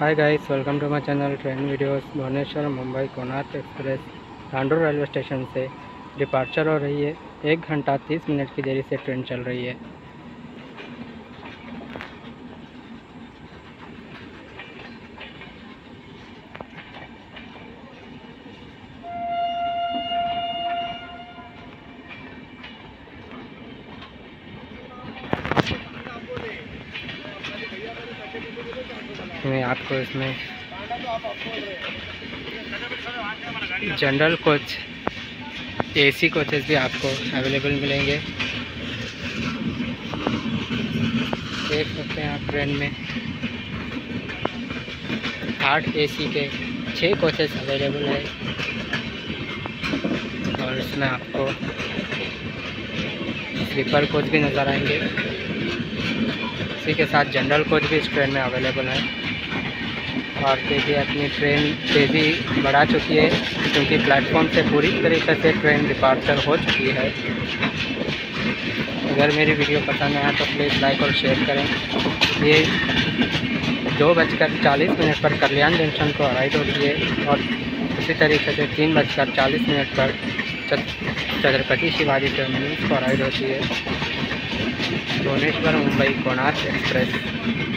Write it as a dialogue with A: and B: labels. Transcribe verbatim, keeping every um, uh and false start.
A: Hi guys, welcome to my channel train videos. Bhubaneswar Mumbai Konark express Tandur railway station से departure हो रही है। एक घंटा तीस मिनट की देरी से ट्रेन चल रही है। मैं आपको इसमें जनरल कोच, एसी कोचेस भी आपको अवेलेबल मिलेंगे। देख सकते हैं आप ट्रेन में आठ एसी के छः कोचेस अवेलेबल है और इसमें आपको स्लीपर कोच भी नज़र आएंगे। इसी के साथ जनरल कोच भी इस ट्रेन में अवेलेबल है। और तेज़ी अपनी ट्रेन तेज़ी बढ़ा चुकी है क्योंकि प्लेटफॉर्म से पूरी तरीके से ट्रेन डिपार्चर हो चुकी है। अगर मेरी वीडियो पसंद आया तो प्लीज़ लाइक और शेयर करें। ये दो बजकर चालीस मिनट पर कल्याण जंक्शन को अराइव होती है और इसी तरीके से तीन बजकर चालीस मिनट पर छत्रपति शिवाजी टर्मिनस को अराइव होती है। भुवनेश्वर मुंबई कोणार्क एक्सप्रेस।